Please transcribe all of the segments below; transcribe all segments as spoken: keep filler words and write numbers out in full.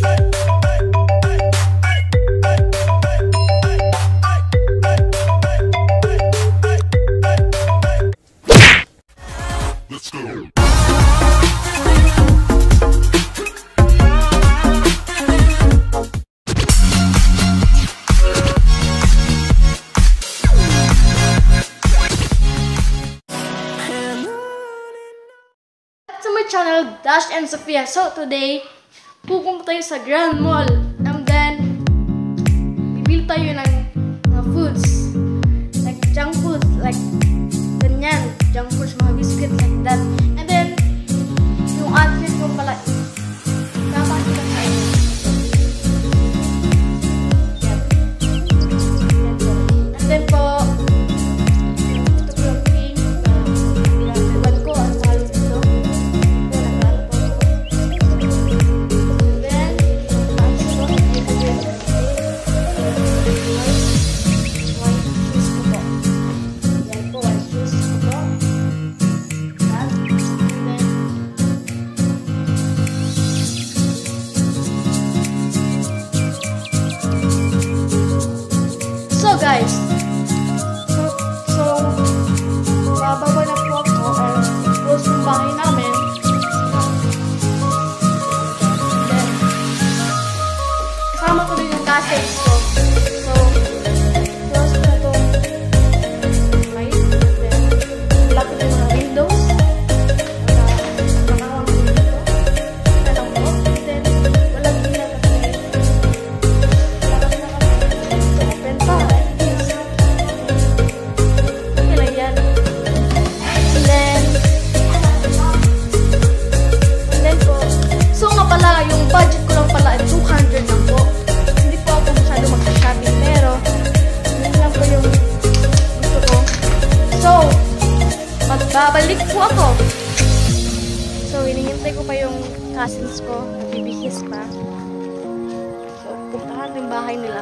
Let's go. To my channel, Dash and Sophia. So today, pupunta tayo sa Grand Mall. And then, bibili tayo ng mga foods. Like junk food. Like, ganyan. Junk foods, mga biscuit, like that. And then, yung outfit ko pala, kapakita tayo. And then po, ito po yung pink. Nilalaban ko, ang halong ito. So guys, so, so bababa na po ako and close yung bahay namin. Then, kasama ko din yung cassettes ko. So, close ko na ito. Okay, then, lock ko yung mga windows. Nakakawang ko dito. Alam mo, then, walang gila kasi. Wala kasi na kami. So, open pa. Yung budget ko lang pala ay two hundred lang po. Hindi po ako masyado mag-shopping pero yun lang po yung gusto ko. So, magbabalik po ako. So, hinihintay ko pa yung cousins ko. Nagbibihis pa. So, puntahan yung bahay nila.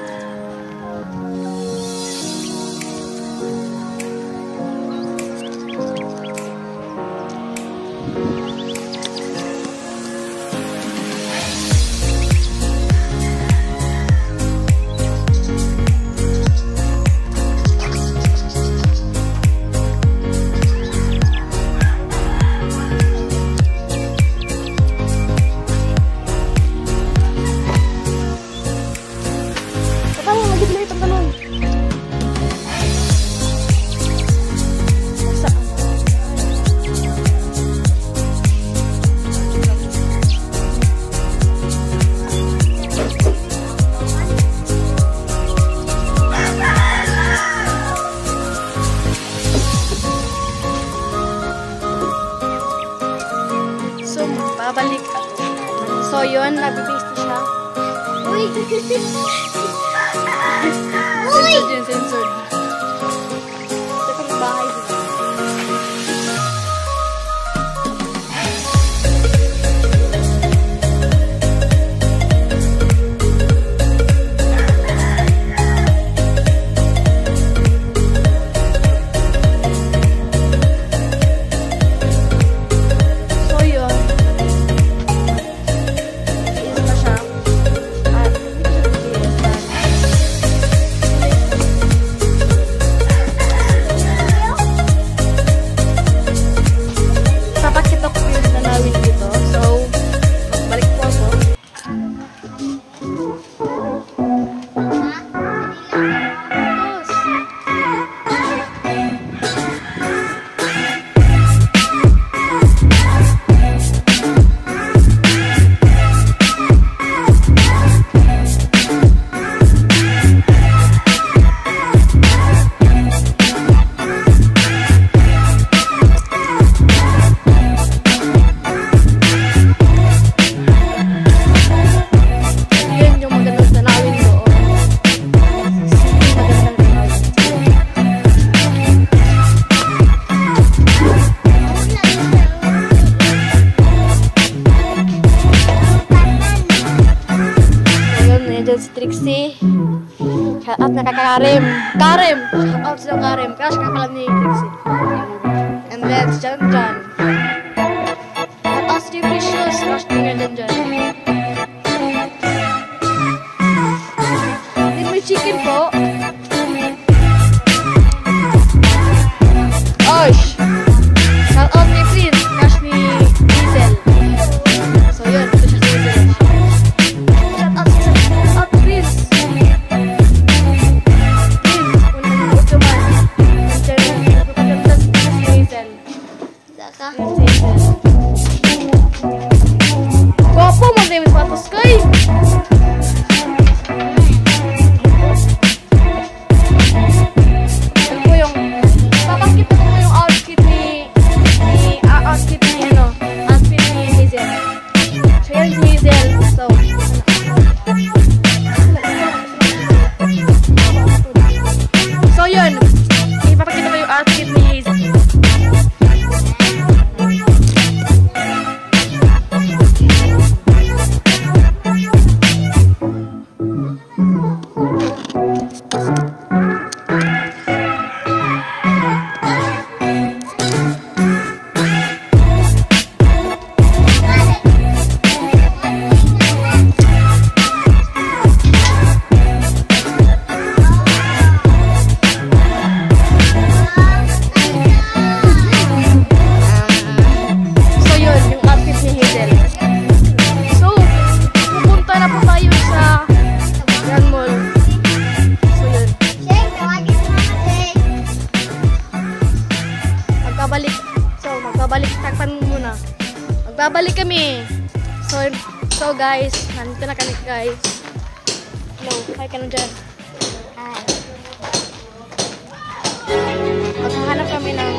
Babalik ako. So, yun, nabibis na siya. Uy! Uy! Censored yun, censored. Ito kong bahay dito. Si Trixie. Shout out na kay Karim. Karim! Shout out sa Karim. Crush ka pala ni Trixie. And then si John John. Shout out si Precious. Crush ka John John. magbabalik, takpan mo muna. Magbabalik kami. So, so guys, nandito na kami guys. Hello, hi ka na dyan. Hi. Maghahanap kami ng